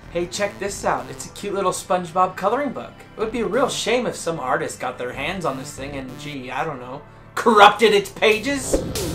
Hey, check this out. It's a cute little SpongeBob coloring book. It would be a real shame if some artist got their hands on this thing and, gee, I don't know, corrupted its pages?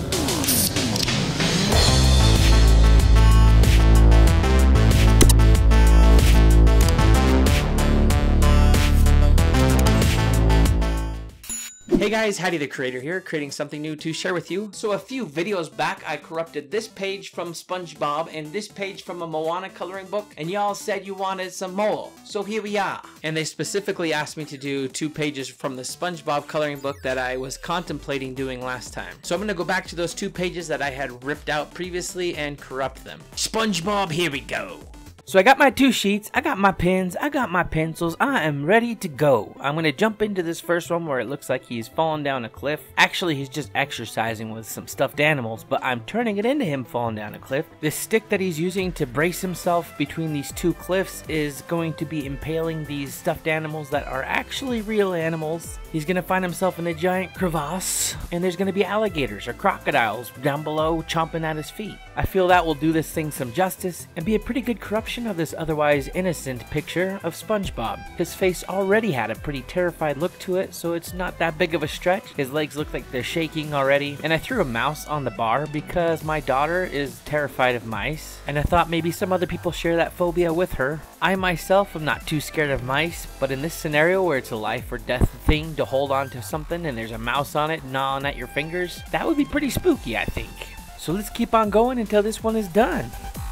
Hey guys, Hattie the Creator here, creating something new to share with you. So a few videos back, I corrupted this page from SpongeBob and this page from a Moana coloring book, and y'all said you wanted some more. So here we are. And they specifically asked me to do 2 pages from the SpongeBob coloring book that I was contemplating doing last time. So I'm gonna go back to those 2 pages that I had ripped out previously and corrupt them. SpongeBob, here we go. So I got my 2 sheets, I got my pens, I got my pencils, I am ready to go. I'm going to jump into this first one where it looks like he's falling down a cliff. Actually, he's just exercising with some stuffed animals, but I'm turning it into him falling down a cliff. This stick that he's using to brace himself between these 2 cliffs is going to be impaling these stuffed animals that are actually real animals. He's going to find himself in a giant crevasse, and there's going to be alligators or crocodiles down below chomping at his feet. I feel that will do this thing some justice and be a pretty good corruption of this otherwise innocent picture of SpongeBob. His face already had a pretty terrified look to it, so it's not that big of a stretch. His legs look like they're shaking already, and I threw a mouse on the bar because my daughter is terrified of mice, and I thought maybe some other people share that phobia with her. I myself am not too scared of mice, but in this scenario where it's a life or death thing to hold on to something and there's a mouse on it gnawing at your fingers, that would be pretty spooky, I think. So let's keep on going until this one is done.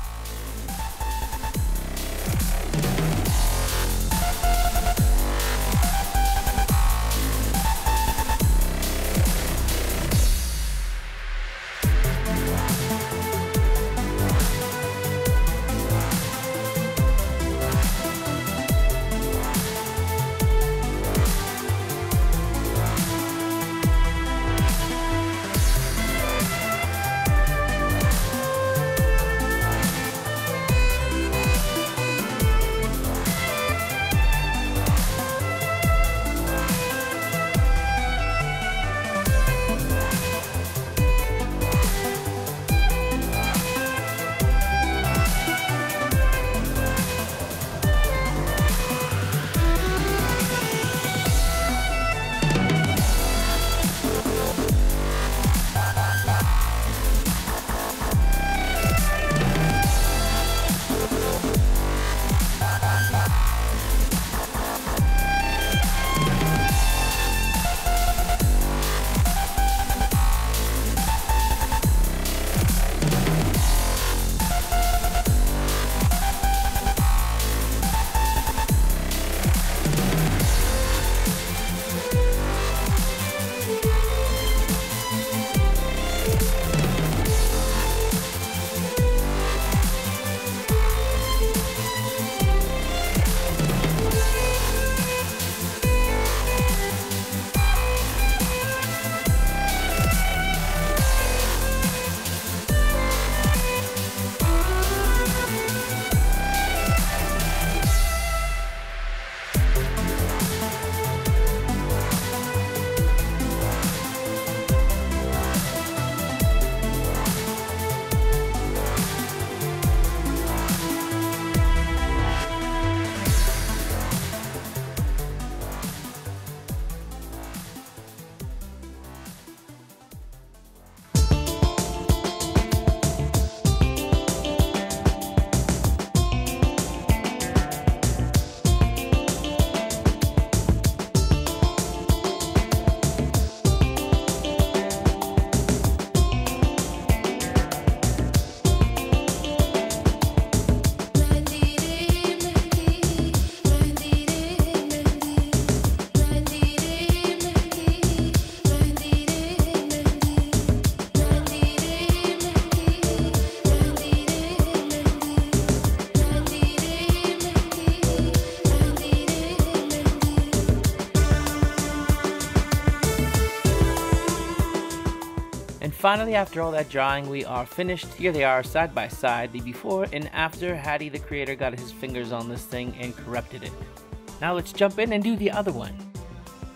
Finally, after all that drawing, we are finished. Here they are side by side, the before and after Hattie the Creator got his fingers on this thing and corrupted it. Now let's jump in and do the other one.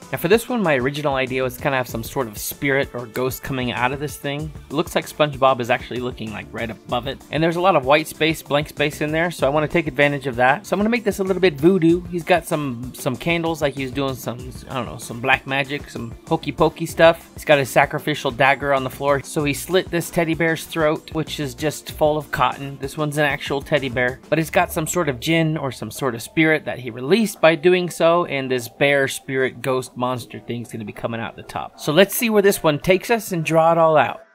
Now for this one, my original idea was to kind of have some sort of spirit or ghost coming out of this thing. It looks like SpongeBob is actually looking like right above it. And there's a lot of white space, blank space in there, so I want to take advantage of that. So I'm going to make this a little bit voodoo. He's got some candles, like he's doing some, I don't know, some black magic, some hokey pokey stuff. He's got his sacrificial dagger on the floor. So he slit this teddy bear's throat, which is just full of cotton. This one's an actual teddy bear, but it's got some sort of jinn or some sort of spirit that he released by doing so, and this bear spirit ghost monster thing's going to be coming out the top. So let's see where this one takes us and draw it all out.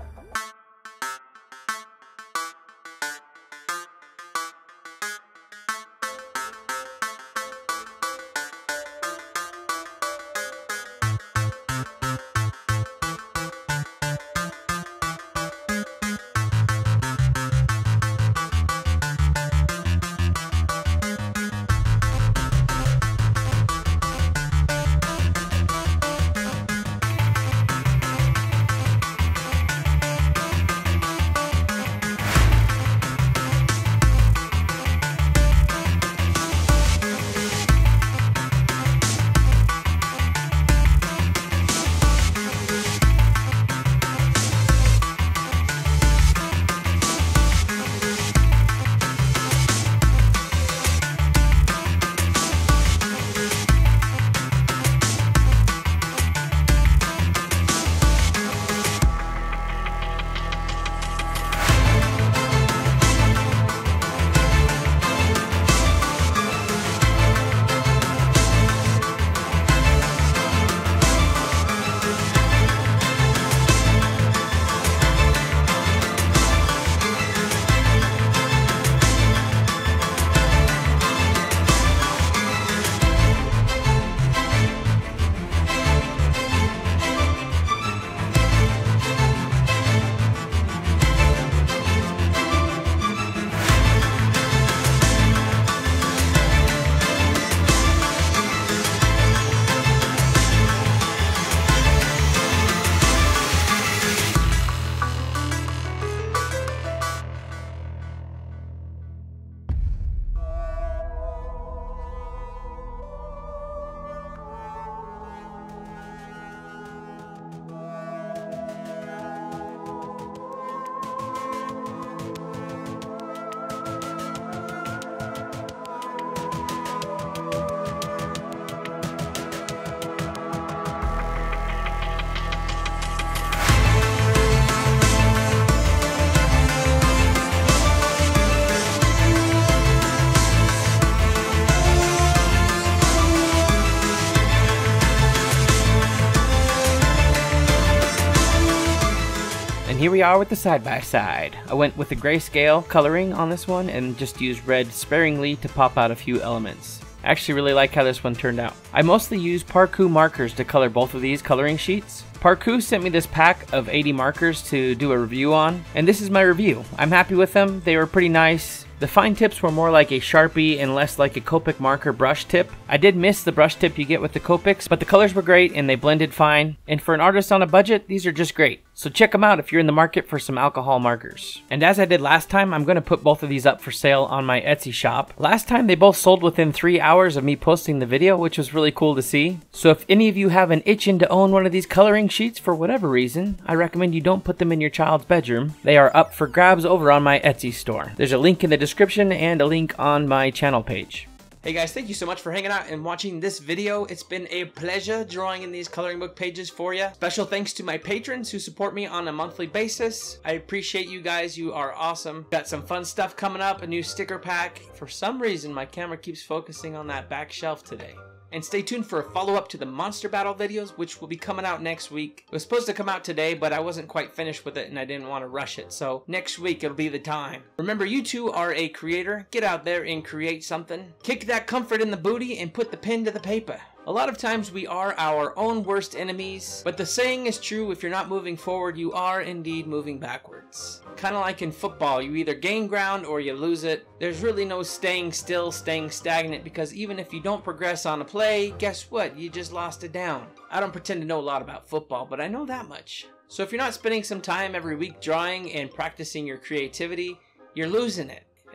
And here we are with the side-by-side. I went with the grayscale coloring on this one and just used red sparingly to pop out a few elements. I actually really like how this one turned out. I mostly use Parku markers to color both of these coloring sheets. Parku sent me this pack of 80 markers to do a review on, and this is my review. I'm happy with them. They were pretty nice. The fine tips were more like a Sharpie and less like a Copic marker brush tip. I did miss the brush tip you get with the Copics, but the colors were great and they blended fine. And for an artist on a budget, these are just great. So check them out if you're in the market for some alcohol markers. And as I did last time, I'm going to put both of these up for sale on my Etsy shop. Last time they both sold within 3 hours of me posting the video, which was really cool to see. So if any of you have an itching to own one of these coloring sheets for whatever reason, I recommend you don't put them in your child's bedroom. They are up for grabs over on my Etsy store. There's a link in the description and a link on my channel page. Hey guys, thank you so much for hanging out and watching this video. It's been a pleasure drawing in these coloring book pages for you. Special thanks to my patrons who support me on a monthly basis. I appreciate you guys. You are awesome. Got some fun stuff coming up, a new sticker pack. For some reason, my camera keeps focusing on that back shelf today. And stay tuned for a follow-up to the Monster Battle videos, which will be coming out next week. It was supposed to come out today, but I wasn't quite finished with it and I didn't want to rush it. So next week, it'll be the time. Remember, you two are a creator. Get out there and create something. Kick that comfort in the booty and put the pen to the paper. A lot of times we are our own worst enemies, but the saying is true, if you're not moving forward, you are indeed moving backwards. Kind of like in football, you either gain ground or you lose it. There's really no staying still, staying stagnant, because even if you don't progress on a play, guess what? You just lost it down. I don't pretend to know a lot about football, but I know that much. So if you're not spending some time every week drawing and practicing your creativity, you're losing it.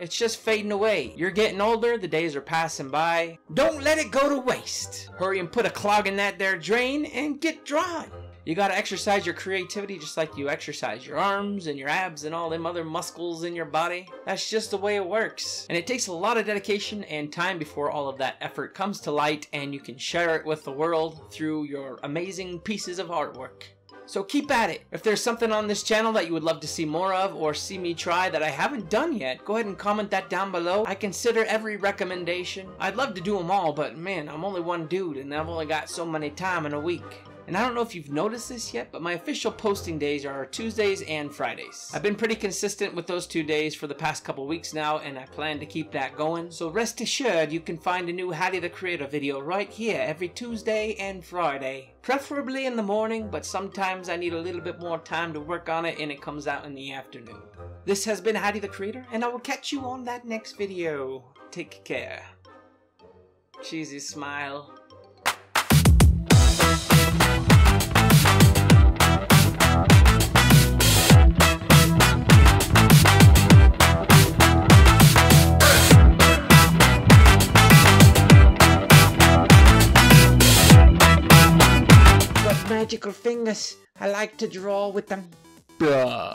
It's just fading away. You're getting older, the days are passing by. Don't let it go to waste. Hurry and put a clog in that there drain and get drawing. You gotta exercise your creativity just like you exercise your arms and your abs and all them other muscles in your body. That's just the way it works. And it takes a lot of dedication and time before all of that effort comes to light and you can share it with the world through your amazing pieces of artwork. So keep at it. If there's something on this channel that you would love to see more of or see me try that I haven't done yet, go ahead and comment that down below. I consider every recommendation. I'd love to do them all, but man, I'm only one dude and I've only got so many time in a week. And I don't know if you've noticed this yet, but my official posting days are Tuesdays and Fridays. I've been pretty consistent with those 2 days for the past couple weeks now, and I plan to keep that going. So rest assured you can find a new Hattie the Creator video right here every Tuesday and Friday. Preferably in the morning, but sometimes I need a little bit more time to work on it and it comes out in the afternoon. This has been Hattie the Creator, and I will catch you on that next video. Take care. Cheesy smile. Magical fingers. I like to draw with them. Bruh.